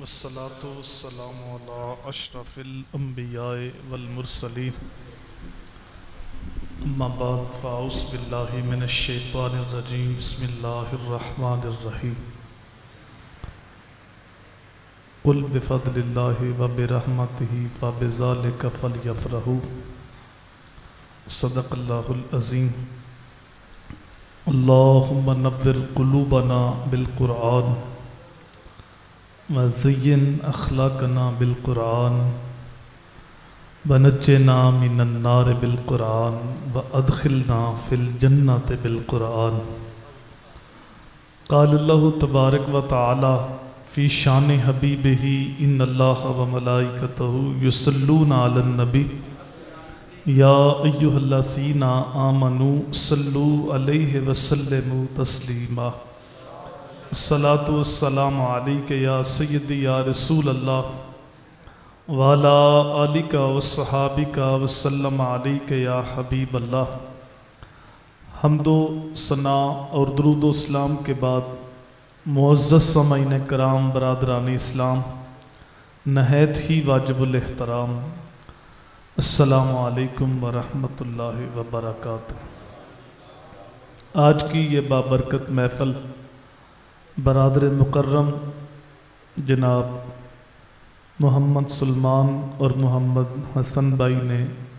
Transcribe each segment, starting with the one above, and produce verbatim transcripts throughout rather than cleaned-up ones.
वस्सलातु वस्सलामु अला अशरफिल अंबियाए वल मुरसलीन अम्मा बाद फ़ाउज़ु बिल्लाहि मिनश शैतानिर रजीम बिस्मिल्लाहिर रहमानिर रहीम कुल बिफ़ज़लिल्लाहि व बिरहमतिही फ़बिज़ालिका फ़लयफ़रहू सदक़ल्लाहुल अज़ीम। अल्लाहुम्मा नव्विर क़ुलूबना बिल क़ुरआन व ज़य्यिन अख़लाक़ना बिल क़ुरआन व नज्जिना मिनन नार बिल क़ुरआन व अदख़िलना फ़िल जन्नति बिल क़ुरआन। क़ालल्लाहु तबारक व तआला फ़ी शान हबीबिही इन्नल्लाह व मलाइकतहु युसल्लूना अलन नबी या अय्युहल्लज़ीना आमनू सल्लू अलैहि व सल्लिमू तस्लीमा। अस्सलातु वस्सलामु अलैका या सय्यदी या रसूल अल्लाह वाला आलिका वस्सहाबिका वसल्लम अलैका या हबीब अल्लाह। हम्दो सना और दुरूद व सलाम के बाद मुअज़्ज़ज़ समाईन कराम बरादरान इस्लाम, नहायत ही वाजिबुल एहतराम, अस्सलामु अलैकुम व रहमतुल्लाहि व बरकातुहू। आज की ये बाबरकत महफ़िल बरादर मुकर्रम जनाब मोहम्मद सुलमान और मोहम्मद हसन भाई ने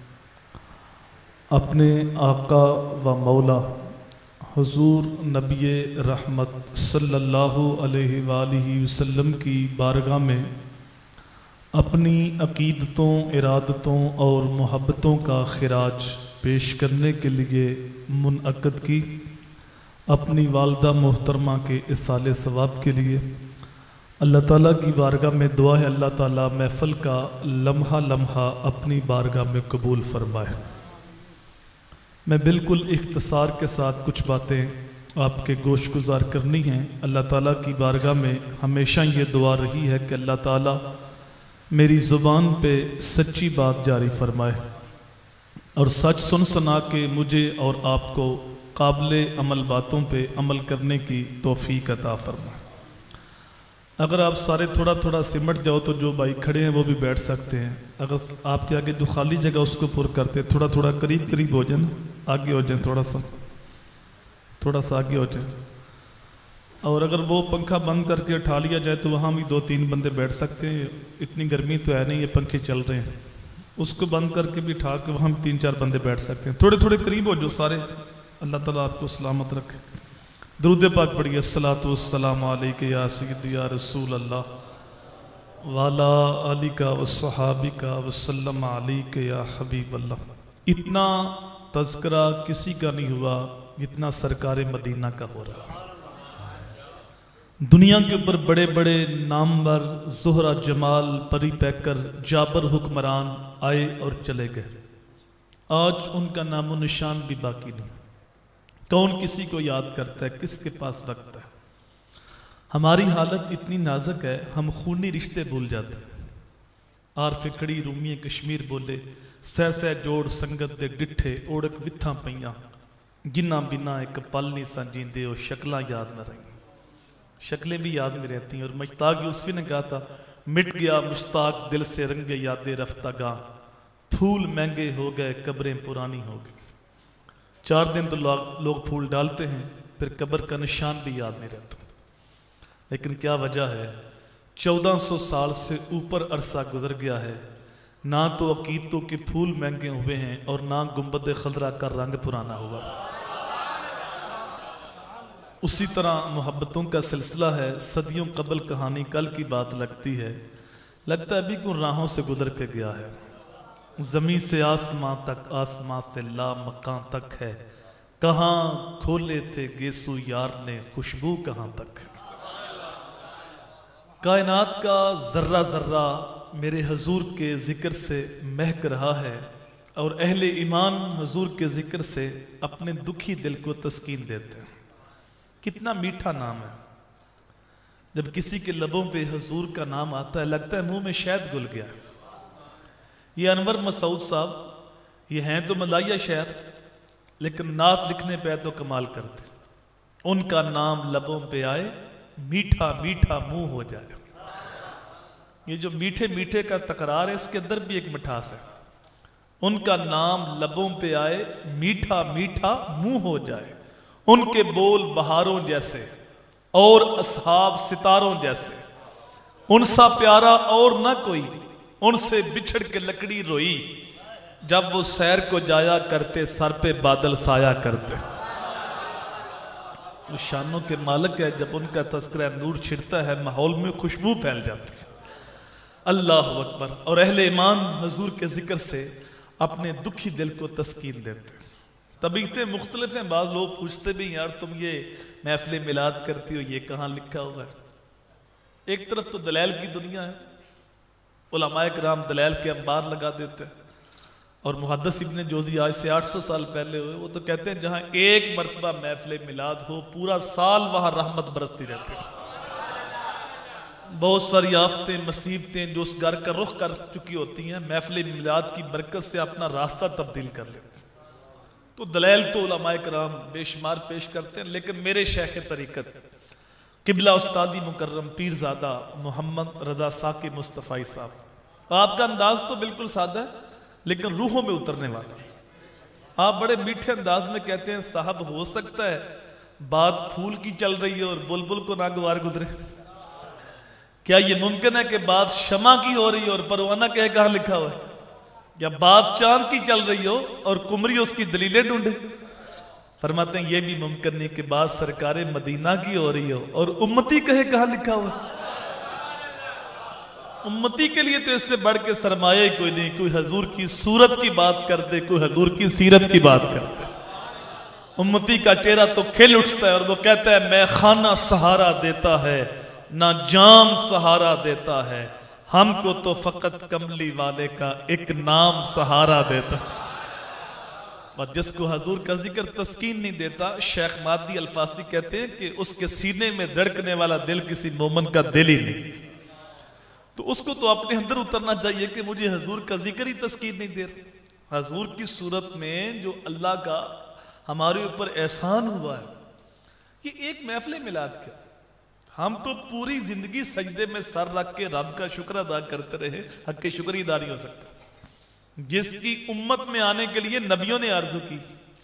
अपने आका व मौला हुजूर नबी रहमत सल्लल्लाहु अलैहि वालिहि वसल्लम की बारगाह में अपनी अक़ीदतों, इरादतों और मोहब्बतों का खिराज पेश करने के लिए मुनअक़द की। अपनी वालदा मोहतरमा के इसाले सवाब के लिए अल्लाह ताला की बारगाह में दुआ है, अल्लाह ताला महफ़िल का लम्हा लम्हा अपनी बारगाह में कबूल फरमाए। मैं बिल्कुल इख्तिसार के साथ कुछ बातें आपके गोश गुजार करनी हैं। अल्लाह ताला की बारगाह में हमेशा ये दुआ रही है कि अल्लाह ताला मेरी ज़ुबान पे सच्ची बात जारी फरमाए और सच सुन सुना के मुझे और आपको काबिले अमल बातों पे अमल करने की तौफीक अता फरमाए। अगर आप सारे थोड़ा थोड़ा सिमट जाओ तो जो भाई खड़े हैं वो भी बैठ सकते हैं। अगर आपके आगे जो खाली जगह उसको पुर करते, थोड़ा थोड़ा करीब करीब हो जाए, आगे हो जाए, थोड़ा सा थोड़ा सा आगे हो जाए। और अगर वो पंखा बंद करके उठा लिया जाए तो वहाँ भी दो तीन बंदे बैठ सकते हैं। इतनी गर्मी तो है नहीं, ये पंखे चल रहे हैं, उसको बंद करके भी उठा के वहाँ भी तीन चार बंदे बैठ सकते हैं। थोड़े थोड़े करीब हो जो सारे। अल्लाह ताला आपको सलामत रखे। दुरूद पाक पढ़िए। अस्सलातु वस्सलामु अलैका या सय्यदी या रसूल अल्लाह वाला आलिका वस्सहाबिका वसल्लम अलैका या हबीब अल्लाह। इतना तज़किरा किसी का नहीं हुआ जितना सरकार मदीना का हो रहा। दुनिया के ऊपर बड़े बड़े नामवर ज़ुहरा जमाल परी पैकर जाबर हुक्मरान आए और चले गए। आज उनका नामो निशान भी बाकी नहीं। कौन किसी को याद करता है, किसके पास वक्त है। हमारी हालत इतनी नाजुक है, हम खूनी रिश्ते भूल जाते हैं। आर फिकड़ी रूमी कश्मीर बोले सह सह जोड़ संगत दे डिठे ओढ़क विथा पईयां जिन्ना बिना एक पल नहीं सा जींदे ओ शक्लां याद न रही। शक्लें भी याद में रहती हैं। और मुश्ताक यूसुफी ने कहा था, मिट गया मुश्ताक दिल से रंगे यादें रफ्तागा, फूल महंगे हो गए कब्रें पुरानी हो गई। चार दिन तो लोग फूल डालते हैं, फिर कब्र का निशान भी याद नहीं रहता। लेकिन क्या वजह है, चौदह सौ साल से ऊपर अरसा गुजर गया है, ना तो अकीदतों के फूल महंगे हुए हैं और ना गुंबद खलरा का रंग पुराना हुआ। उसी तरह मोहब्बतों का सिलसिला है, सदियों कबल कहानी कल की बात लगती है, लगता है अभी कुछ राहों से गुजर के गया है। ज़मीं से आसमां तक, आसमां से ला मकां तक है, कहाँ खोले थे गेसू यार ने खुशबू कहाँ तक। कायनात का जर्रा जर्रा मेरे हजूर के ज़िक्र से महक रहा है और अहले ईमान हजूर के ज़िक्र से अपने दुखी दिल को तस्कीन देते हैं। कितना मीठा नाम है। जब किसी के लबों पे हजूर का नाम आता है लगता है मुंह में शहद घुल गया। ये अनवर मसूद साहब, ये हैं तो मलाइया शहर, लेकिन नात लिखने पे तो कमाल करते। उनका नाम लबों पे आए मीठा मीठा मुंह हो जाए। ये जो मीठे मीठे का तकरार है, इसके अंदर भी एक मिठास है। उनका नाम लबों पे आए, मीठा मीठा मुंह हो जाए, उनके बोल बहारों जैसे और असहाब सितारों जैसे, उनसा प्यारा और ना कोई, उनसे बिछड़ के लकड़ी रोई, जब वो सैर को जाया करते सर पे बादल साया करते। वो शानों के मालिक है, जब उनका तस्करा नूर छिड़ता है माहौल में खुशबू फैल जाती है। अल्लाह अकबर। और अहले ईमान हुजूर के जिक्र से अपने दुखी दिल को तस्कीन देते। तबीयतें मुख्तलिफ हैं, बाज़ लोग पूछते भी यार तुम ये महफिल मिलाद करती हो, ये कहाँ लिखा हुआ है? एक तरफ तो दलाल की दुनिया है, उलमाए किराम दलाल के अंबार लगा देते हैं, और मुहद्दिस इब्न जोज़ी आज से आठ सौ साल पहले हुए, वो तो कहते हैं जहाँ एक मरतबा महफिल मिलाद हो पूरा साल वहाँ रहमत बरसती रहती है। बहुत सारी आफतें मुसीबतें जो उस घर का रुख कर चुकी होती हैं, महफिल मिलाद की बरकत से अपना रास्ता तब्दील कर लेते हैं। तो दलाइल तो उलमाए किराम बेशुमार पेश करते हैं, लेकिन मेरे शेख तरीकत किबला उस्तादी मुकर्रम पीरजादा मोहम्मद रजा साकी मुस्तफ़ाई साहब, आपका अंदाज तो बिल्कुल सादा है लेकिन रूहों में उतरने वाला। आप बड़े मीठे अंदाज में कहते हैं साहब हो सकता है बात फूल की चल रही है और बुलबुल को नागवार गुजरे। क्या ये मुमकिन है कि बात शमा की हो रही है और परवाना कहे कहाँ लिखा हुआ है? या बात चांद की चल रही हो और कुमरी उसकी दलीलें ढूंढे? फरमाते हैं ये भी मुमकिन नहीं कि बात सरकारे मदीना की हो रही हो और उम्मती कहे कहाँ लिखा हुआ है। उम्मती के लिए तो इससे बढ़ के सरमाया ही कोई नहीं। कोई हजूर की सूरत की बात कर दे, कोई हजूर की सीरत की बात कर दे, उम्मती का चेहरा तो खिल उठता है और वो कहता है मैं खाना सहारा देता है ना जाम सहारा देता है, हमको तो फकत कमली वाले का एक नाम सहारा देता। और जिसको हजूर का जिक्र तस्कीन नहीं देता, शेख मादी अल्फासी कहते हैं कि उसके सीने में धड़कने वाला दिल किसी मोमन का दिल ही नहीं। तो उसको तो अपने अंदर उतरना चाहिए कि मुझे हजूर का जिक्र ही तस्कीन नहीं दे रहा। हजूर की सूरत में जो अल्लाह का हमारे ऊपर एहसान हुआ है, कि एक महफिल मिलाद का हम तो पूरी जिंदगी सजदे में सर रख के रब का शुक्र अदा करते रहे, हक के शुक्र अदा नहीं हो सकता। जिसकी उम्मत में आने के लिए नबियों ने आरज़ू की,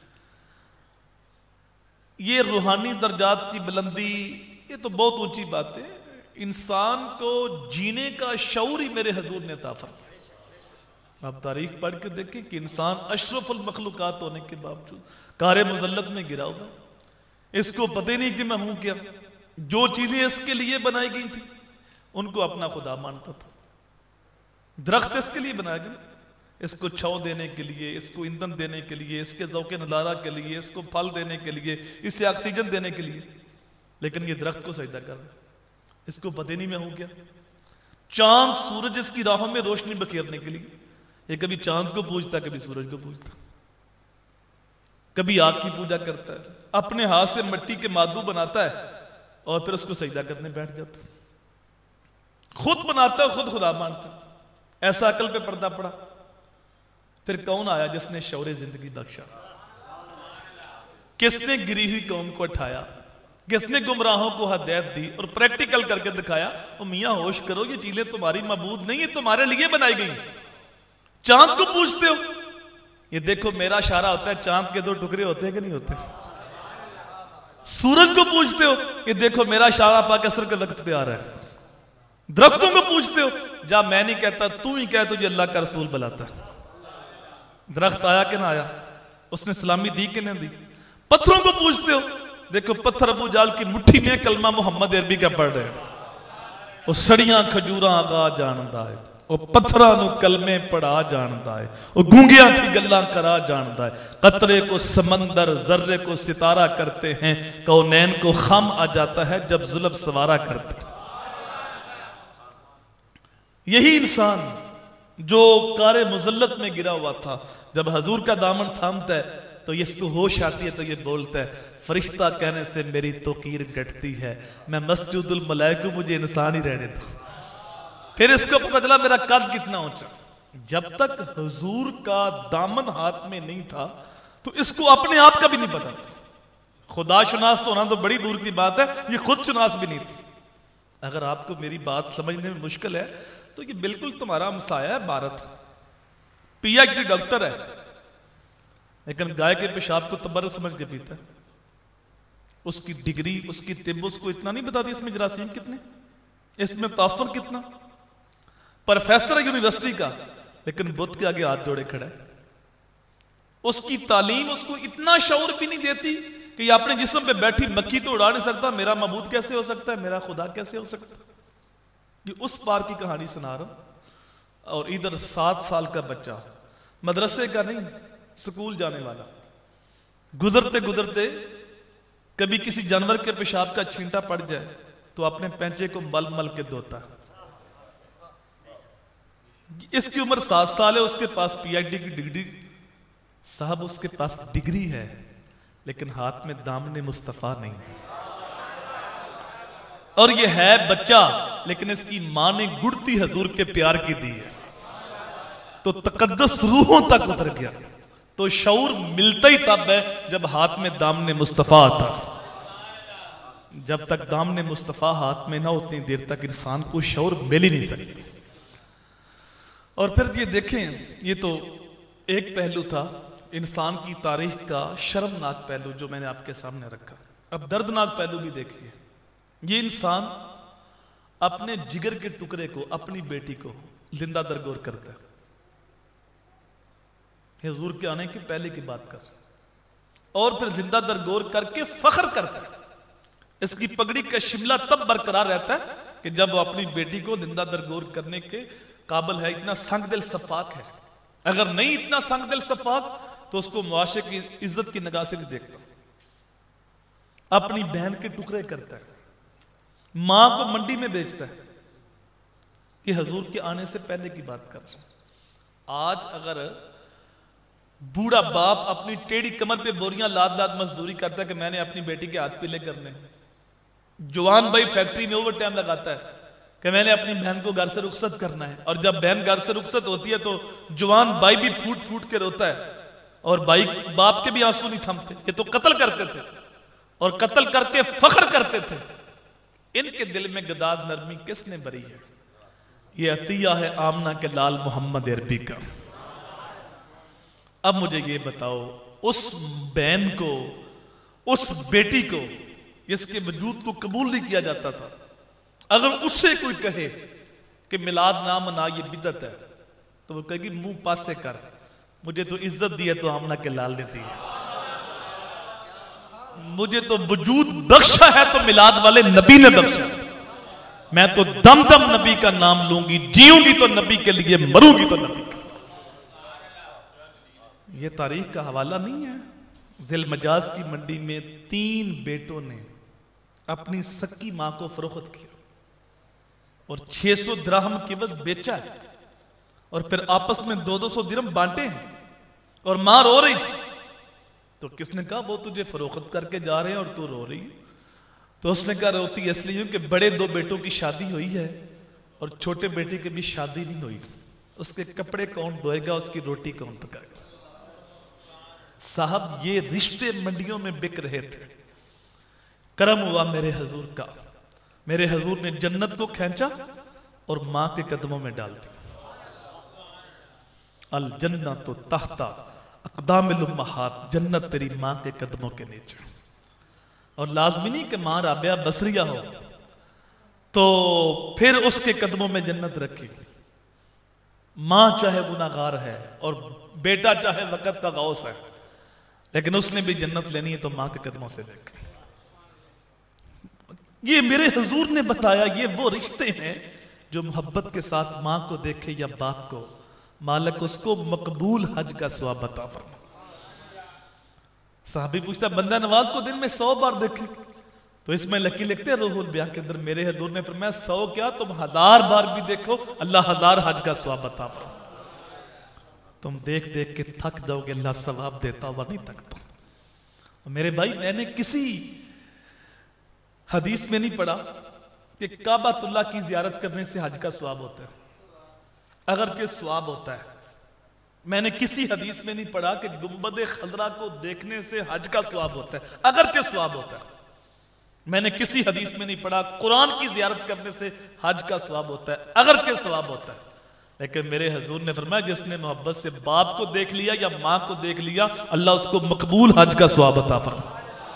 ये रूहानी दर्जात की बुलंदी, ये तो बहुत ऊंची बात है। इंसान को जीने का शऊर ही मेरे हजूर ने अता फरमाया। आप तारीख पढ़ के देखें कि इंसान अशरफुल मखलूकात होने के बावजूद कारे मुज़ल्लत में गिरा हुआ, इसको पता ही नहीं कि मैं हूं क्या। जो चीजें इसके लिए बनाई गई थी उनको अपना खुदा मानता था। दरख्त इसके लिए बनाया गया, इसको छांव देने के लिए, इसको ईंधन देने के लिए, इसके ज़ौक़े नज़ारा के लिए, इसको फल देने के लिए, इसे ऑक्सीजन देने के लिए। लेकिन ये दरख्त को सजदा कर रहा है, इसको पता नहीं मैं हूं क्या। चांद सूरज इसकी राहों में रोशनी बखेरने के लिए, ये कभी चांद को पूजता, कभी सूरज को पूजता, कभी आग की पूजा करता है, अपने हाथ से मिट्टी के मादू बनाता है और फिर उसको सजदा करने बैठ जाता है। खुद बनाता है, खुद खुदा मानता है। ऐसा अकल पे पर्दा पड़ा। फिर कौन आया जिसने शौरे जिंदगी बख्शा? किसने गिरी हुई कौम को उठाया? किसने गुमराहों को हदायत दी और प्रैक्टिकल करके दिखाया? ओ मियां होश करो, ये चीजें तुम्हारी मबूद नहीं, ये तुम्हारे लिए बनाई गई। चांद को पूछते हो, ये देखो मेरा इशारा होता है, चांद के दो टुकड़े होते हैं कि नहीं होते। सूरज को पूछते हो, ये देखो मेरा इशारा पाक असर के वक्त पे आ रहा है। दरख्तों को पूछते हो, जा मैं नहीं कहता, तू ही कह, तुझे अल्लाह का रसूल बुलाता है। दरख्त आया कि ना आया? उसने सलामी दी कि नहीं दी? पत्थरों को पूछते हो, देखो पत्थर अबू जाल की मुट्ठी में कलमा मोहम्मद अरबी का पढ़ रहे हैं, वो सड़ियां खजूरा आगा जानदा है, वो पत्थरां नू कलमे पढ़ा जानदा है, वो गूंगियां थी गल्लां करा जानदा है। कतरे को समंदर, जर्रे को सितारा करते हैं, कौनैन को खम आ जाता है जब जुल्फ सवारा करते। यही इंसान जो कारे मुजल्लत में गिरा हुआ था, जब हजूर का दामन थामता है तो इसको होश आती है, तो ये बोलता है, फरिश्ता कहने से मेरी तोकीर घटती है, मैं मस्जिदुल मलाइका, मुझे इंसान ही रहने दो। फिर इसको पता चला मेरा कद कितना ऊंचा। जब तक हुजूर का दामन हाथ में नहीं था तो इसको अपने आप का भी नहीं पता था। खुदा शुनास तो होना तो बड़ी दूर की बात है, ये खुद शुनास भी नहीं थी। अगर आपको मेरी बात समझने में मुश्किल है तो ये बिल्कुल तुम्हारा हमसाया है भारत, पीएचडी डॉक्टर है, लेकिन गाय के पेशाब को तबर समझ के पीता है। उसकी डिग्री, उसकी तिब उसको इतना नहीं बताती इसमें जरासीम कितने, इसमें ताफर कितना। प्रोफेसर है यूनिवर्सिटी का, लेकिन बुत के आगे हाथ जोड़े खड़ा है। उसकी तालीम उसको इतना शऊर भी नहीं देती कि ये अपने जिस्म पे बैठी मक्खी तो उड़ा नहीं सकता, मेरा मबूद कैसे हो सकता है, मेरा खुदा कैसे हो सकता है। ये उस बार की कहानी सुना रहा हूं। और इधर सात साल का बच्चा, मदरसे का नहीं, स्कूल जाने वाला, गुजरते गुजरते कभी किसी जानवर के पेशाब का छींटा पड़ जाए तो अपने पैंचे को मल मल के धोता। इसकी उम्र सात साल है, उसके पास पीएचडी की डिग्री, साहब उसके पास डिग्री है, लेकिन हाथ में दामने मुस्तफा नहीं है। और ये है बच्चा, लेकिन इसकी मां ने गुड़ती हजूर के प्यार की दी है, तो तकद्दस रूहों तक उतर गया। तो शऊर मिलता ही तब है जब हाथ में दामने मुस्तफा आता। जब तक दामने मुस्तफा हाथ में ना, उतनी देर तक इंसान को शऊर मिल ही नहीं सकती। और फिर ये देखें, ये तो एक पहलू था इंसान की तारीख का, शर्मनाक पहलू जो मैंने आपके सामने रखा। अब दर्दनाक पहलू भी देखिए। ये इंसान अपने जिगर के टुकड़े को, अपनी बेटी को जिंदा दरगोर करता है। हुजूर के आने की पहले की बात कर, और फिर जिंदा दरगोर करके फख्र करता है। इसकी पगड़ी का शिमला तब बरकरार रहता है कि जब वो अपनी बेटी को जिंदा दरगोर करने के काबिल है, इतना संग दिल सफाक है। अगर नहीं इतना संग दिल सफाक तो उसको मुआशरे की इज्जत की निगाह से नहीं देखता। अपनी बहन के टुकड़े करता है, मां को मंडी में बेचता है। ये हुजूर के आने से पहले की बात कर रहा हूं। आज अगर बूढ़ा बाप अपनी टेढ़ी कमर पे बोरियां लाद लाद मजदूरी करता है कि मैंने अपनी बेटी के हाथ पीले करने, जवान भाई फैक्ट्री में ओवर टाइम लगाता है कि मैंने अपनी बहन को घर से रुखसत करना है, और जब बहन घर से रुखसत होती है तो जवान भाई भी फूट फूट के रोता है, और भाई बाप के भी आंसू नहीं थमते। ये तो कत्ल करते थे, और कत्ल करके फख्र करते थे। इनके दिल में गदाज नरमी किसने भरी है? ये अतिया है आमना के लाल मोहम्मद अरबी का। अब मुझे ये बताओ, उस बहन को, उस बेटी को, इसके वजूद को कबूल नहीं किया जाता था। अगर उससे कोई कहे कि मिलाद ना मना ये बिदत है, तो वो कहेगी मुंह पास से कर, मुझे तो इज्जत दी है तो आमना के लाल ने दी है, मुझे तो वजूद बख्शा है तो मिलाद वाले नबी ने बख्शा, मैं तो दम दम नबी का नाम लूंगी, जीऊंगी तो नबी के लिए, मरूंगी तो नबी का। ये तारीख का हवाला नहीं है। जिल मजाज की मंडी में तीन बेटों ने अपनी सक्की मां को फरोख्त किया और छह सौ दिरहम केवल बेचा है, और फिर आपस में दो दो सौ दिरहम बांटे हैं, और मां रो रही थी। तो किसने कहा वो तुझे फरोख्त करके जा रहे हैं और तू रो रही है? तो उसने कहा रोती इसलिए कि बड़े दो बेटों की शादी हुई है और छोटे बेटे की भी शादी नहीं हुई, उसके कपड़े कौन धोएगा, उसकी रोटी कौन पकाएगा? साहब ये रिश्ते मंडियों में बिक रहे थे। करम हुआ मेरे हुजूर का, मेरे हुजूर ने जन्नत को खींचा और मां के कदमों में डाल दिया। अल जन्नत तो तहता अक़दामिल उम्महात, जन्नत तेरी मां के कदमों के नीचे। और लाजमी नहीं कि मां राबिया बसरिया हो तो फिर उसके कदमों में जन्नत रखी। मां चाहे गुनाहगार है और बेटा चाहे वक़्त का गौस है, लेकिन उसने भी जन्नत लेनी है तो मां के कदमों से लेकर। ये मेरे हुजूर ने बताया, ये वो रिश्ते हैं जो मोहब्बत के साथ मां को देखे या बाप को, मालिक उसको मकबूल हज का सवाब अता फरमा। साहबी पूछता बंदा नवाज को दिन में सौ बार देखे, तो इसमें लकी लिखते हैं रूहुल बयां के अंदर, मेरे हुजूर ने फरमाया सौ क्या तुम हजार बार भी देखो, अल्लाह हजार हज का सवाब अता फरमा। तुम देख देख के थक जाओगे, अल्लाह सवाब देता हुआ नहीं थकता। मेरे भाई मैंने किसी हदीस में नहीं पढ़ा कि काबातुल्लाह की जियारत करने से हज का सवाब होता है। अगर के सवाब होता है, मैंने किसी हदीस में नहीं पढ़ा कि गुंबद खजरा को देखने से हज का सवाब होता है। अगर के सवाब होता है, मैंने किसी हदीस में नहीं पढ़ा कुरान की जियारत करने से हज का सवाब होता है, अगर के सवाब होता है। लेकिन मेरे हजूर ने फरमाया जिसने मोहब्बत से बाप को देख लिया या माँ को देख लिया, अल्लाह उसको मकबूल हज का सवाब अता फरमाए।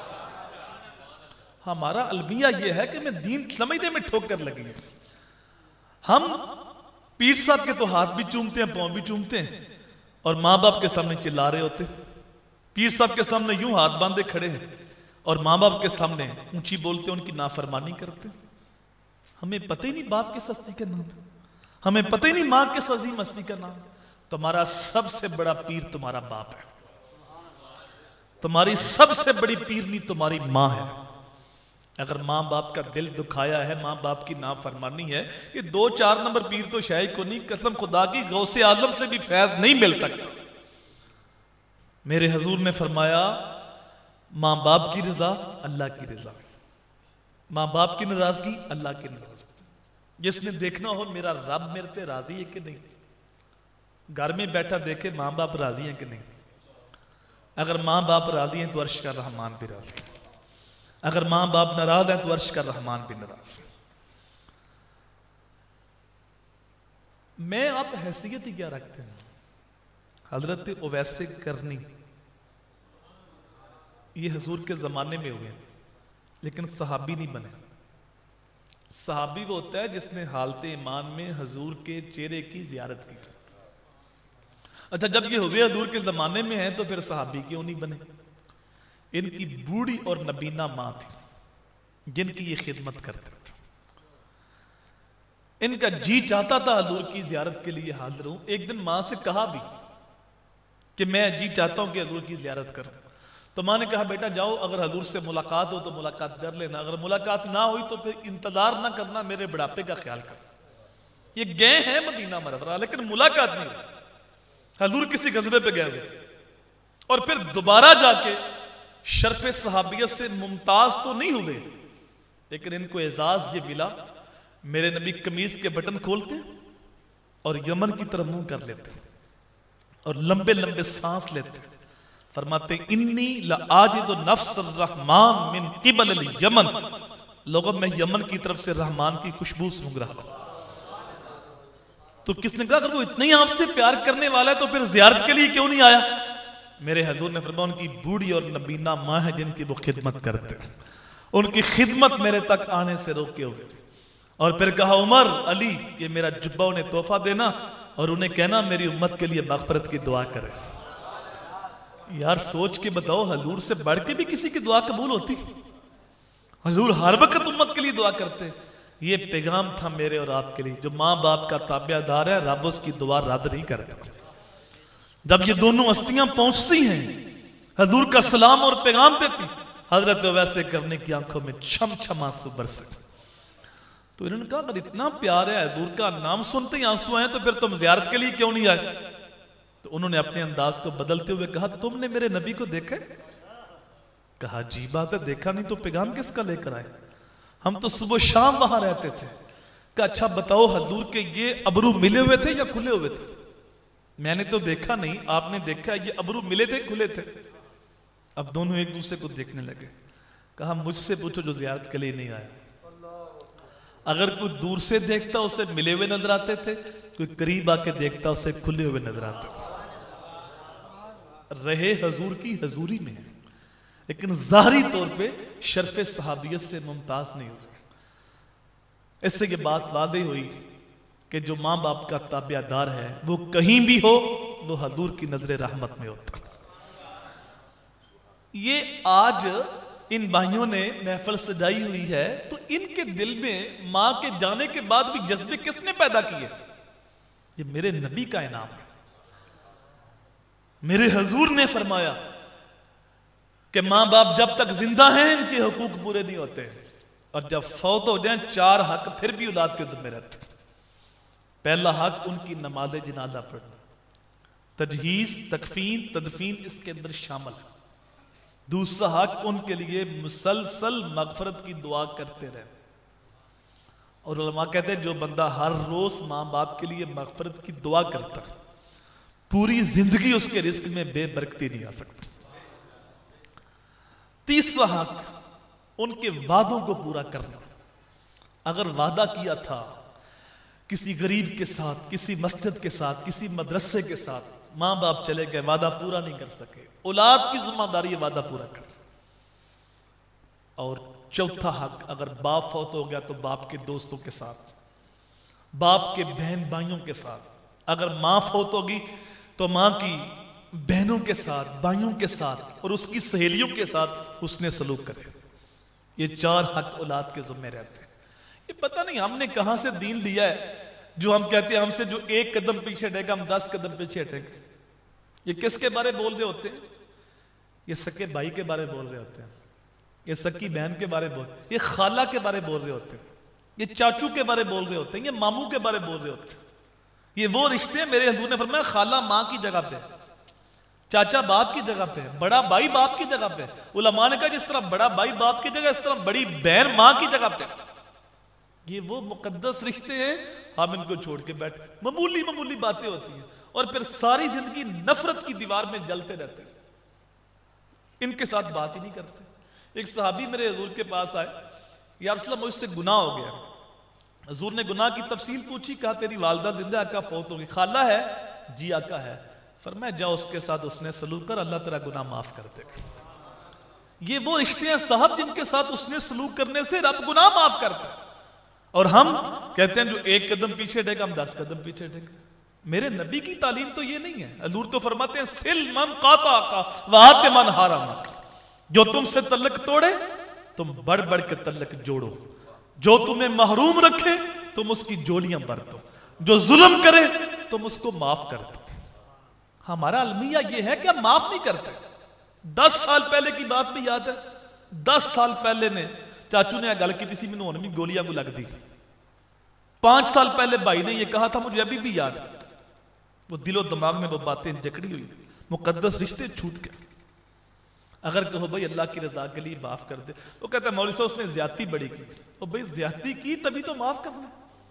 हमारा अलमिया यह है कि मैं दीन समझने में ठोकर लगी है। हम पीर साहब के तो हाथ भी चूमते हैं, पाँव भी चूमते हैं, और माँ बाप के सामने चिल्ला रहे होते। पीर साहब के सामने यूं हाथ बांधे खड़े हैं और माँ बाप के सामने ऊंची बोलते, उनकी नाफरमानी करते। हमें पता ही नहीं बाप के सस्ती का नाम, हमें पता ही नहीं माँ के सजी मस्ती का नाम। तुम्हारा सबसे बड़ा पीर तुम्हारा बाप है, तुम्हारी सबसे बड़ी पीरनी तुम्हारी माँ है। अगर माँ बाप का दिल दुखाया है, माँ बाप की नाफरमानी है, ये दो चार नंबर पीर तो शायद को नहीं, कसम खुदा की गौसे आजम से भी फैज नहीं मिल सकता। मेरे हजूर ने फरमाया माँ बाप की रजा अल्लाह की रजा, माँ बाप की नाराजगी अल्लाह की नाराजगी। जिसने देखना हो मेरा रब मेरे पे राजी है कि नहीं, घर में बैठा देखे माँ बाप राजी हैं कि नहीं। अगर माँ बाप राजी हैं तो अर्श का रहमान भी राजी है, अगर माँ बाप नाराज हैं तो अर्श का रहमान भी नाराज है। मैं आप हैसियत ही क्या रखते हैं। हजरत ओवैसे करनी ये हजूर के ज़माने में हुए, लेकिन सहाबी नहीं बने। सहाबी वो होता है जिसने हालत ईमान में हजूर के चेहरे की जियारत की। अच्छा, जब ये हुए हजूर के ज़माने में हैं तो फिर सहाबी क्यों नहीं बने। इनकी बूढ़ी और नबीना माँ थी जिनकी ये खिदमत करते थे। इनका जी चाहता था हजूर की जियारत के लिए हाजिर हूं। एक दिन माँ से कहा भी कि मैं जी चाहता हूं कि हजूर की जियारत करूं। तो माँ ने कहा बेटा जाओ, अगर हजूर से मुलाकात हो तो मुलाकात कर लेना, अगर मुलाकात ना हुई तो फिर इंतजार ना करना, मेरे बुढ़ापे का ख्याल कर। ये गए हैं मदीना मनव्वरा लेकिन मुलाकात नहीं हुई। हजूर किसी गजबे पे गए हुए और फिर दोबारा जाके शर्फ सहाबियत से मुमताज तो नहीं हुए, लेकिन इनको एजाज ये मिला, मेरे नबी कमीज के बटन खोलते और यमन की तरफ मुंह कर लेते और लंबे लंबे सांस लेते, फरमाते इन्नी लाजिदु नफ्स रहमान मिन क़िबल यमन, लोगों मैं यमन की तरफ से रहमान की खुशबू सूंघ रहा हूं। तो किसने कहा अगर वो इतना ही आपसे प्यार करने वाला है तो फिर जियारत के लिए क्यों नहीं आया। मेरे हजूर ने फरमाया उनकी बूढ़ी और नबीना माँ है जिनकी वो खिदमत करते, उनकी खिदमत मेरे तक आने से रोके हुए। और फिर कहा उमर अली ये मेरा जुब्बा उन्हें तोहफा देना और उन्हें कहना मेरी उम्मत के लिए मगफरत की दुआ करे। यार सोच के बताओ, हजूर से बढ़ के भी किसी की दुआ कबूल होती। हजूर हर वक्त उम्मत के लिए दुआ करते। ये पैगाम था मेरे और आपके लिए, जो माँ बाप का ताबियादार है रब उसकी दुआ रद्द नहीं करता। जब ये दोनों हस्तियां पहुंचती हैं, हजूर का सलाम और पैगाम देती, हजरत वैसे करने की आंखों में छम छम आंसू बरसे। तो इन्होंने कहा अगर इतना प्यार है, हजूर का नाम सुनते ही आंसू आए, तो फिर तुम जियारत के लिए क्यों नहीं आए। तो उन्होंने अपने अंदाज को बदलते हुए कहा तुमने मेरे नबी को देखा। कहा जी बात है, देखा नहीं तो पैगाम किसका लेकर आए, हम तो सुबह शाम वहां रहते थे। कहा अच्छा बताओ हजूर के ये अबरू मिले हुए थे या खुले हुए थे। मैंने तो देखा नहीं, आपने देखा, ये अबरू मिले थे खुले थे। अब दोनों एक दूसरे को देखने लगे। कहा मुझसे पूछो जो जियारत के लिए नहीं आया। अगर कोई दूर से देखता उसे मिले हुए नजर आते थे, कोई करीब आके देखता उसे खुले हुए नजर आते थे। रहे हजूर की हजूरी में, लेकिन ज़ाहरी तौर पे शर्फ सहाबियत से मुमताज नहीं हुए। इससे ये बात वाज़ेह हुई कि जो माँ बाप का ताबियादार है वो कहीं भी हो वो हजूर की नजर रहमत में होता। ये आज इन भाइयों ने महफिल सजाई हुई है, तो इनके दिल में मां के जाने के बाद भी जज्बे किसने पैदा किए। ये मेरे नबी का इनाम है। मेरे हजूर ने फरमाया कि मां बाप जब तक जिंदा हैं इनके हुकूक पूरे नहीं होते, और जब फौत हो जाए चार हक फिर भी औलाद के जिम्मे रहते। पहला हक उनकी नमाज जनाजा पढ़ना, तजहीज तकफीन तदफीन इसके अंदर शामिल है। दूसरा हक उनके लिए मुसलसल मगफरत की दुआ करते रहे। और उलमा कहते हैं जो बंदा हर रोज माँ बाप के लिए मगफरत की दुआ करता है पूरी जिंदगी उसके रिस्क में बेबरकती नहीं आ सकती। तीसरा हक उनके वादों को पूरा करना। अगर वादा किया था किसी गरीब के साथ, किसी मस्जिद के साथ, किसी मदरसे के साथ, माँ बाप चले गए, वादा पूरा नहीं कर सके, औलाद की जिम्मेदारी है वादा पूरा कर। और चौथा हक, अगर बाप फौत हो गया तो बाप के दोस्तों के साथ, बाप के बहन भाइयों के साथ। अगर माँ फौत होगी तो माँ की बहनों के साथ, भाइयों के साथ और उसकी सहेलियों के साथ उसने सलूक करे। ये चार हक औलाद के जिम्मे रहते हैं। ये पता नहीं हमने कहां से दीन लिया है, जो हम कहते हैं हमसे जो एक कदम पीछे हटेगा हम दस कदम पीछे हटेंगे। ये किसके बारे बोल रहे होते हैं? ये सके भाई के बारे बोल रहे होते हैं, ये सकी बहन के बारे बोल, ये खाला के बारे बोल रहे होते हैं, ये चाचू के बारे बोल रहे होते हैं, ये मामू के बारे बोल रहे होते हैं। ये वो रिश्ते हैं, मेरे हजूर ने फरमाया खाला माँ की जगह पे, चाचा बाप की जगह पे, बड़ा भाई बाप की जगह पे। उलमा ने कहा जिस तरह बड़ा भाई बाप की जगह, इस तरह बड़ी बहन माँ की जगह पे। ये वो मुकद्दस रिश्ते हैं, हम इनको छोड़ के बैठ, मामूली मामूली बातें होती हैं और फिर सारी जिंदगी नफरत की दीवार में जलते रहते हैं, इनके साथ बात ही नहीं करते। एक सहाबी मेरे हजूर के पास आए, या रसूल अल्लाह मुझसे गुनाह हो गया। हजूर ने गुनाह की तफसील पूछी, कहा तेरी वालदा जिंदा आका फौत होगी, खाला है? जी आका है। फरमाया जाओ उसके साथ उसने सलूक कर, अल्लाह तेरा गुनाह माफ कर देगा। ये वो रिश्ते हैं साहब जिनके साथ उसने सलूक करने से रब गुनाह माफ करता है। और हम कहते हैं जो एक कदम पीछे हटेगा हम दस कदम पीछे हटेंगे। मेरे नबी की तालीम तो ये नहीं है। हजूर तो फरमाते हैं सिल मन काता का वाते मन हारामा, जो तुमसे तल्लक तोड़े तुम बढ़ बढ़ के तल्लक जोड़ो, जो तुम्हें महरूम रखे तुम उसकी जोलियां बरतो, जो जुल्म करे तुम उसको माफ कर दो। हमारा अलमिया यह है कि हम माफ नहीं करते। दस साल पहले की बात भी याद है, दस साल पहले ने चाचू ने गल की थी, मैंने भी गोलियां को लग दी। पांच साल पहले भाई ने यह कहा था, मुझे अभी भी याद है। वो दिलो दिमाग में वो बातें जकड़ी हुई, मुकद्दस रिश्ते छूट गए। अगर कहो भाई अल्लाह की रजा के लिए माफ कर दे, वो कहता है मौलवी साहब उसने ज्यादती बड़ी की। और भाई ज्यादती की तभी तो माफ करना,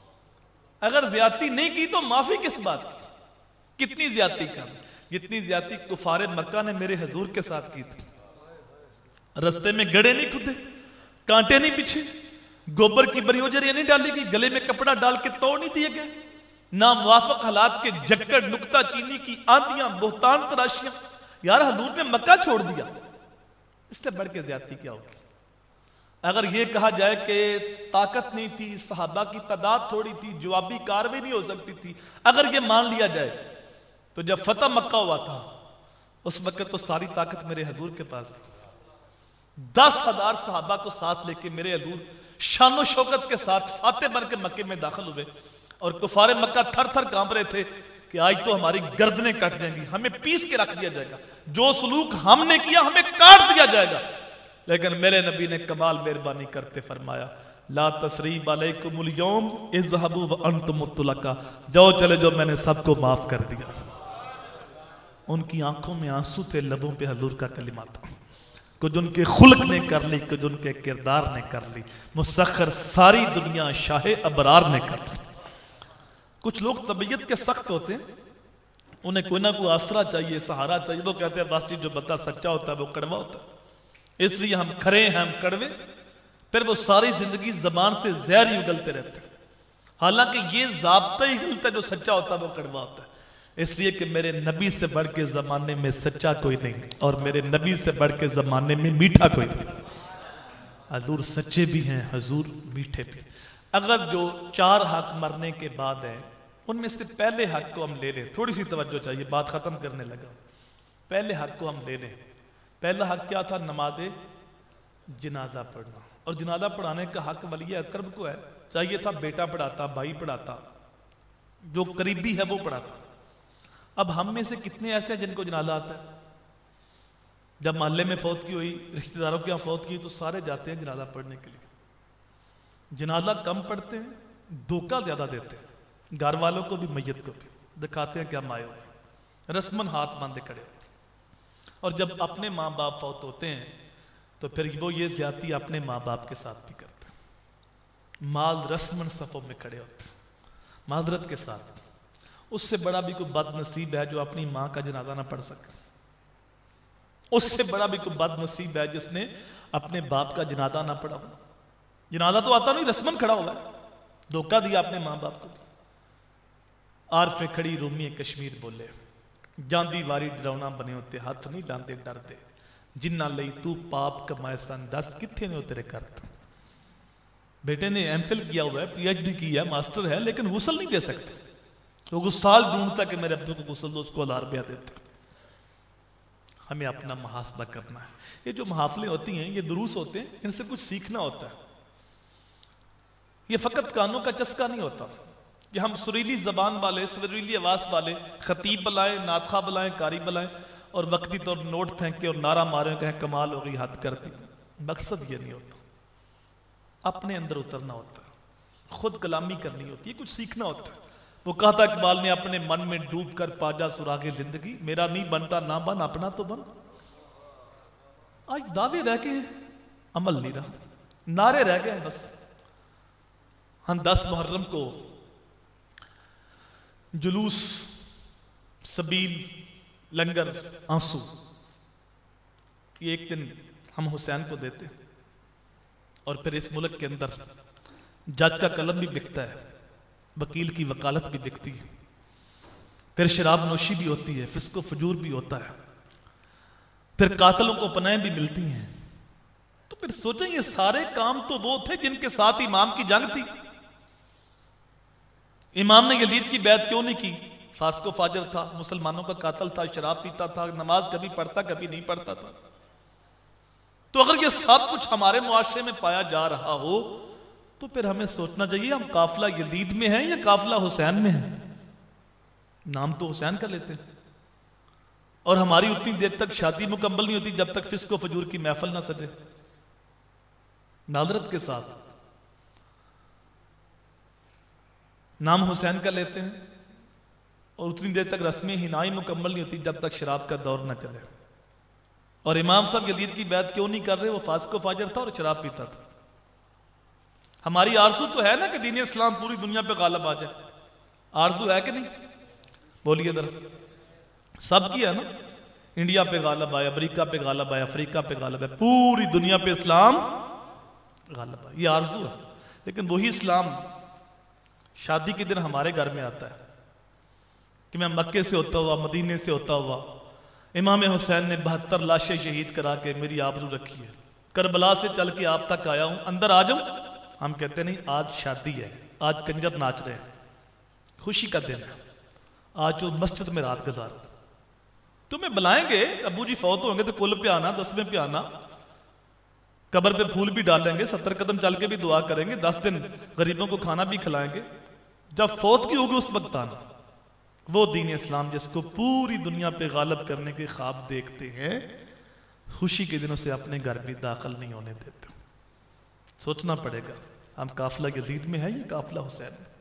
अगर ज्यादती नहीं की तो माफी किस बात की? कितनी ज्यादती कर, जितनी ज्यादती कुफारे मक्का ने मेरे हजूर के साथ की थी। रस्ते में गड़े नहीं खुदे, कांटे नहीं पीछे, गोबर की बरियोजरियां नहीं डाली गई, गले में कपड़ा डाल के तोड़ नहीं दिए गए, ना मुवाफक हालात के जक्कड़ नुक्ता चीनी की आंधियां बोहतान तराशियां। यार हजूर ने मक्का छोड़ दिया, इससे बढ़ के ज्यादती क्या होगी? अगर यह कहा जाए कि ताकत नहीं थी, सहाबा की तादाद थोड़ी थी, जवाबी कार्रवाई नहीं हो सकती थी, अगर यह मान लिया जाए तो जब फतह मक्का हुआ था उस वक्त तो सारी ताकत मेरे हजूर के पास थी। दस हजार सहाबा को साथ लेके मेरे हजूर शानो शौकत के साथ फाते बन के मक्के में दाखिल हुए और कुफारे मक्का थर थर कांप रहे थे कि आज तो हमारी गर्दनें कट जाएंगी, हमें पीस के रख दिया जाएगा, जो सलूक हमने किया हमें काट दिया जाएगा। लेकिन मेरे नबी ने कमाल मेहरबानी करते फरमाया, ला तसरीब अलैकुमुल यौम इज़हबू व अंतुम मुतलका, जाओ चले जाओ, मैंने सबको माफ कर दिया। उनकी आंखों में आंसू थे, लबों पे हजूर का कलिमा था। कुछ उनके खुल्क ने कर ली, कुछ उनके किरदार ने कर ली, मुसख्खर सारी दुनिया शाहे अबरार ने कर ली। कुछ लोग तबीयत के सख्त होते हैं, उन्हें कोई ना कोई आसरा चाहिए, सहारा चाहिए, वो कहते हैं बस जो बता सच्चा होता है वो कड़वा होता है, इसलिए हम खरे हैं, हम कड़वे। फिर वो सारी जिंदगी जबान से जहर ही उगलते रहते हैं। हालांकि ये ज़ाब्ता ही गलत है, जो सच्चा होता है वो कड़वा होता है। इसलिए कि मेरे नबी से बढ़ के जमाने में सच्चा कोई नहीं और मेरे नबी से बढ़ के जमाने में मीठा कोई नहीं। हजूर सच्चे भी हैं, हजूर मीठे भी। अगर जो चार हक मरने के बाद है उनमें से पहले हक को हम ले लें, थोड़ी सी तवज्जो चाहिए, बात खत्म करने लगा। पहले हक को हम ले लें। पहला हक क्या था? नमाज जनाजा पढ़ना। और जनाजा पढ़ाने का हक वली अकरब को है। चाहिए था बेटा पढ़ाता, भाई पढ़ाता, जो करीबी है वो पढ़ाता। अब हम में से कितने ऐसे हैं जिनको जनाजा आता है? जब मोहल्ले में फौत की हुई, रिश्तेदारों के यहाँ फौत की, तो सारे जाते हैं जनाजा पढ़ने के लिए। जनाजा कम पढ़ते हैं, धोखा ज्यादा देते हैं, घर वालों को भी मैयत को भी दिखाते हैं कि हम आए हुए, रस्मन हाथ बांधे खड़े होते हैं। और जब अपने माँ बाप फौत होते हैं तो फिर वो ये ज्यादती अपने माँ बाप के साथ भी करते हैं। माल रस्मन सफ़ों में खड़े होते हैं मादरत के साथ। उससे बड़ा भी कोई बदनसीब है जो अपनी माँ का जनाजा ना पढ़ सके। उससे बड़ा भी कोई बदनसीब है जिसने अपने बाप का जनाजा ना पढ़ा हो। जनाजा तो आता नहीं, रस्मन खड़ा हुआ है, धोखा दिया अपने मां बाप को। आरफे खड़ी रूमी कश्मीर बोले, जांदी वारी डरावना बने होते, हाथ नहीं लांदे डरदे, जिन्ना लई तू पाप कमाए सन, दस किथे ने तेरे करत। बेटे ने एमफिल किया हुआ है, पीएचडी किया है, मास्टर है, लेकिन गुस्ल नहीं दे सकते। तो गुस्साल ढूंढता कि मेरे अब्दू को गुस्ल दो, उसको हजार रुपया देते। हमें अपना मुहासबा करना है। ये जो महाफिलें होती हैं, ये दुरूस होते हैं, इनसे कुछ सीखना होता है। ये फकत कानों का चस्का नहीं होता कि हम सुरीली जबान वाले, सुरीली आवाज वाले खतीब बुलाएं, नातखा बुलाएं, कारी बुलाएं और वक्ती तौर नोट फेंक के और नारा मारें, कहें कमाल हो गई, हद कर दी। मकसद ये नहीं होता, अपने अंदर उतरना होता है, खुद कलामी करनी होती है, कुछ सीखना होता है। वो कहा था इकबाल ने, अपने मन में डूब कर पाजा सुरागे जिंदगी, मेरा नहीं बनता ना बन, अपना तो बन। आज दावे रह गए, अमल नहीं रहा, नारे रह गए बस। हम दस मुहर्रम को जुलूस, सबील, लंगर, आंसू, ये एक दिन हम हुसैन को देते, और फिर इस मुल्क के अंदर जज का कलम भी बिकता है, वकील की वकालत भी बिकती है, फिर शराब नोशी भी होती है, फिस्को फजूर भी होता है, फिर कातलों को पनाहें भी मिलती हैं। तो फिर सोचें, ये सारे काम तो वो थे जिनके साथ इमाम की जंग थी। इमाम ने यजीद की बैत क्यों नहीं की? फास्को फाजर था, मुसलमानों का कातल था, शराब पीता था, नमाज कभी पढ़ता कभी नहीं पढ़ता था। तो अगर ये सब कुछ हमारे मुआशरे में पाया जा रहा हो, तो फिर हमें सोचना चाहिए हम काफिला यजीद में हैं या काफिला हुसैन में हैं। नाम तो हुसैन का लेते हैं, और हमारी उतनी देर तक शादी मुकम्मल नहीं होती जब तक फिस्को फजूर की महफिल ना सजे। नादरत के साथ नाम हुसैन का लेते हैं, और उतनी देर तक रस्में हिनाई मुकम्मल नहीं होती जब तक शराब का दौर न चले। और इमाम साहब यजीद की बैत क्यों नहीं कर रहे? वो फास्को फाजर था और शराब पीता था। हमारी आरज़ू तो है ना कि दीन इस्लाम पूरी दुनिया पे गालिब आ जाए, आरज़ू है कि नहीं? बोलिए जरा, सबकी है ना। इंडिया पे गालिब आए, अमेरिका पे गालिब आए, अफ्रीका पे गालिब आए, पूरी दुनिया पे इस्लाम गालिब आए, ये आरज़ू है। लेकिन वही इस्लाम शादी के दिन हमारे घर में आता है कि मैं मक्के से होता हुआ, मदीने से होता हुआ, इमाम हुसैन ने बहत्तर लाशें शहीद करा के मेरी आबरू रखी है, करबला से चल के आप तक आया हूं, अंदर आ जाऊं। हम कहते नहीं, आज शादी है, आज कंजर नाच रहे हैं, खुशी का दिन है, आज जो मस्जिद में रात गुजारो। तुम्हें बुलाएंगे, अबू जी फौत होंगे तो कुल पे आना, दसवें पे आना, कब्र पे फूल भी डालेंगे, सत्तर कदम चल के भी दुआ करेंगे, दस दिन गरीबों को खाना भी खिलाएंगे। जब फौत की होगी उस वक्त आना। वो दीन इस्लाम जिसको पूरी दुनिया पे गालिब करने के ख्वाब देखते हैं, खुशी के दिनों से अपने घर भी दाखिल नहीं होने देते। सोचना पड़ेगा, हम काफिला यजीद में है या काफिला हुसैन में?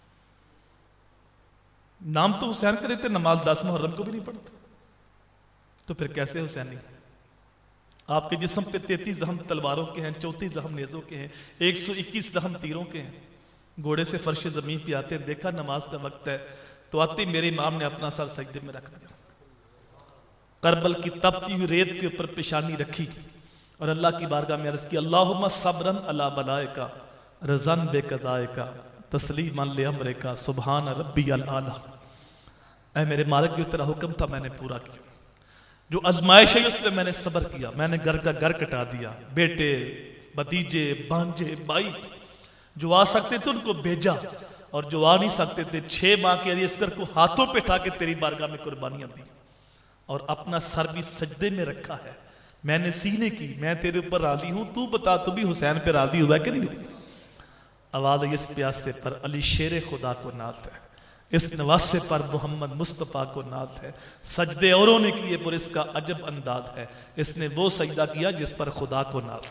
नाम तो हुसैन के रहते, नमाज दस मुहर्रम को भी नहीं पढ़ते, तो फिर कैसे हुसैनी? आपके जिस्म पे तैतीस जख्म तलवारों के हैं, चौंतीस जख्म नेजों के हैं, एक सौ इक्कीस जख्म तीरों के हैं। घोड़े से फर्श जमीन पे आते, देखा नमाज का वक्त है तो आते मेरे इमाम ने अपना सर सजदे में रख दिया, करबल की तपती हुई रेत के ऊपर पेशानी रखी और अल्लाह की बारगाह में अर्ज की, अल्लाहुम्मा सब्रन अला बलाएका रज़न बेकदाएका तस्लीमन ले अमरेका सुबहान रब्बियल आला। ऐ मेरे मालिक, जो तेरा हुक्म था मैंने पूरा किया, जो आजमाइश है उस पर मैंने सब्र किया, मैंने घर का घर कटा दिया, बेटे भतीजे भांजे भाई जो आ सकते थे उनको भेजा, और जो आ नहीं सकते थे छह माह के अलीअस्कर को हाथों पे उठा के तेरी बारगाह में कुर्बानियां दी, और अपना सर भी सजदे में रखा है, मैंने सीने की, मैं तेरे ऊपर राजी हूं, तू बता तू भी हुसैन पे राजी हुआ कि नहीं? आवाज इस प्यासे पर अली शेर खुदा को नात है, इस नवासे पर मोहम्मद मुस्तफ़ा को नात है, सजदे औरों ने किए पर इसका अजब अंदाज है, इसने वो सजदा किया जिस पर खुदा को नात।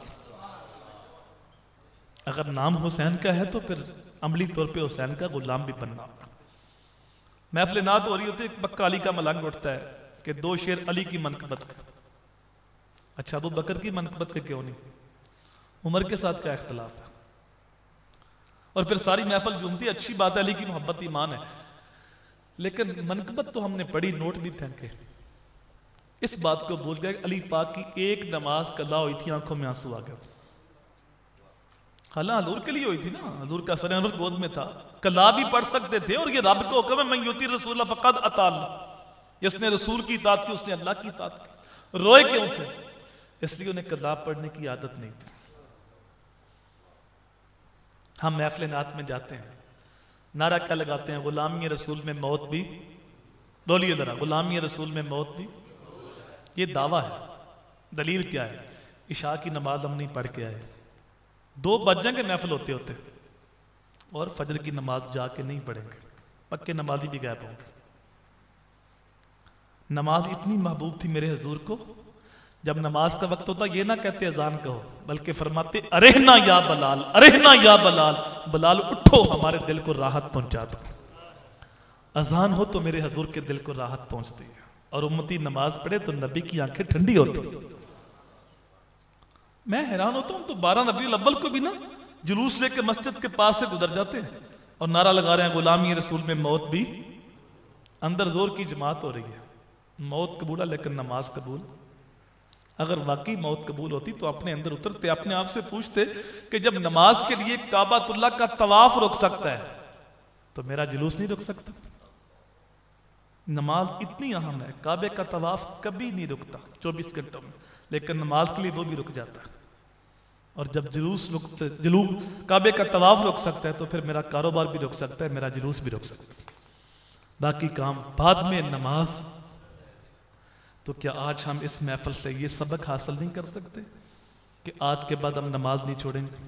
अगर नाम हुसैन का है तो फिर अमली तौर पे हुसैन का गुलाम भी बनना। महफिल नात हो रही होती है, पक्का अली का मलंग उठता है कि दो शेर अली की मनकबत का। अच्छा, अबू बकर की मनकबत का क्यों नहीं? उमर के साथ क्या इख्तलाफ है? और फिर सारी महफिल झूमती, अच्छी बात है, अली की मोहब्बत ईमान है, लेकिन मनकबत तो हमने पढ़ी, नोट भी फेंके, इस बात को भूल गए अली पाक की एक नमाज कला हुई थी, आंखों में आंसू आ गया। हालांकि हजूर के लिए हुई थी ना, हजूर का सर अनवर गोद में था, कला भी पढ़ सकते थे। और ये रब को हुक्म है, मैं युती रसूल फक़द अताल, जिसने रसूल की इताअत की उसने अल्लाह की इताअत की। रोए क्यों थे? इसलिए उन्हें कला पढ़ने की आदत नहीं थी। हम महफिल नात में जाते हैं, नारा क्या लगाते हैं? गुलामी रसूल में मौत भी, बोलिए जरा, गुलामी रसूल में मौत भी। ये दावा है। दलील क्या है? इशा की नमाज हम नहीं पढ़ के आए, दो बज जाएंगे महफिल होते होते, और फजर की नमाज जाके नहीं पढ़ेंगे, पक्के नमाजी भी गायब होंगे। नमाज इतनी महबूब थी मेरे हजूर को, जब नमाज का वक्त होता ये ना कहते अजान कहो, बल्कि फरमाते अरेहना या बलाल, अरेहना या बलाल, बलाल उठो हमारे दिल को राहत पहुंचा दो। अजान हो तो मेरे हजूर के दिल को राहत पहुंचती है, और उम्मती नमाज पढ़े तो नबी की आंखें ठंडी होती। मैं हैरान होता हूं, तो बारह रबीउल अव्वल को भी ना जुलूस लेके मस्जिद के पास से गुजर जाते हैं और नारा लगा रहे हैं गुलामी रसूल में मौत भी। अंदर जोर की जमात हो रही है, मौत कबूल है लेकिन नमाज कबूल। अगर वाकई मौत कबूल होती तो अपने अंदर उतरते, अपने आप से पूछते कि जब नमाज के लिए काबातुल्लाह का तवाफ रुक सकता है तो मेरा जुलूस नहीं रुक सकता। नमाज इतनी अहम है, काबे का तवाफ कभी नहीं रुकता चौबीस घंटों में, लेकिन नमाज के लिए वो भी रुक जाता है। और जब जुलूस रुक जुलूस काबे का तवाफ रुक सकता है तो फिर मेरा कारोबार भी रुक सकता है, मेरा जुलूस भी रुक सकता है, बाकी काम बाद में। नमाज तो क्या आज हम इस महफिल से ये सबक हासिल नहीं कर सकते कि आज के बाद हम नमाज नहीं छोड़ेंगे?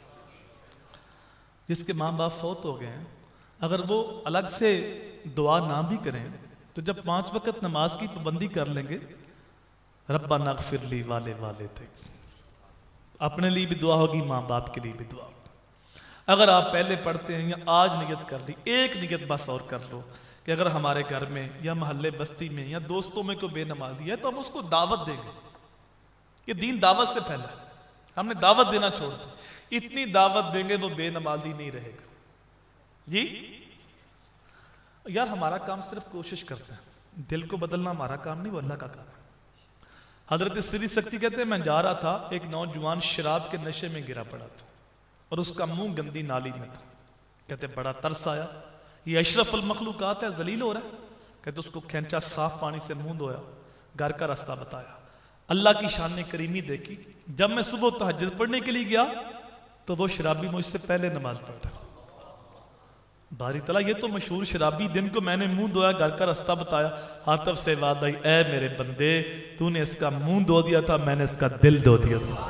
जिसके माँ बाप फौत हो गए हैं, अगर वो अलग से दुआ ना भी करें तो जब पांच वक्त नमाज की पाबंदी कर लेंगे, रब्बा नगफिर ली वाले वाले थे, अपने लिए भी दुआ होगी, माँ बाप के लिए भी दुआ। अगर आप पहले पढ़ते हैं या आज नियत कर ली, एक नियत बस और कर लो कि अगर हमारे घर में या मोहल्ले बस्ती में या दोस्तों में कोई बेनमाजी है तो हम उसको दावत देंगे। ये दीन दावत से फैला है, हमने दावत देना छोड़ दी। इतनी दावत देंगे वो बेनमाजी नहीं रहेगा जी। यार हमारा काम सिर्फ कोशिश करते हैं, दिल को बदलना हमारा काम नहीं, वो अल्लाह का काम है। हजरत श्री शक्ति कहते हैं, मैं जा रहा था, एक नौजवान शराब के नशे में गिरा पड़ा था और उसका मुंह गंदी नाली में था। कहते बड़ा तरस आया, ये अशरफुल मखलूकात है, जलील हो रहा है। कहते उसको खींचा, साफ पानी से मुंह धोया, घर का रास्ता बताया, अल्लाह की शान करीमी देखी। जब मैं सुबह तहज्जुद पढ़ने के लिए गया तो वो शराबी मुझसे पहले नमाज पढ़ रहा। बारी तला, ये तो मशहूर शराबी, दिन को मैंने मुंह धोया, घर का रास्ता बताया, हाथफ से वादा, ऐ मेरे बंदे, तूने इसका मुंह धो दिया था, मैंने इसका दिल धो दिया था।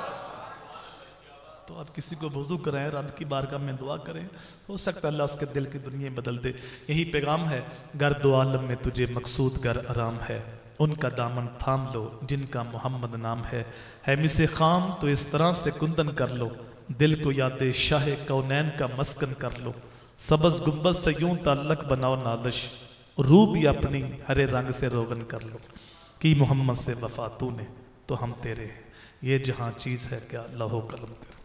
तो आप किसी को वुज़ू कराएं, रब की बारगाह में दुआ करें, हो सकता है अल्लाह उसके दिल की दुनिया बदल दे। यही पैगाम है, गर दो आलम में तुझे मकसूद गर आराम है, उनका दामन थाम लो जिनका मोहम्मद नाम है। है मिसे खाम तो इस तरह से कुंदन कर लो, दिल को यादे शाह कौनैन का मस्कन कर लो। सबज गुंबद से यूं ताल्लुक बनाओ नादश, रूह भी अपनी हरे रंग से रोगन कर लो। कि मोहम्मद से वफा तूने तो हम तेरे हैं, ये जहां चीज़ है क्या लहो कलम तेरे।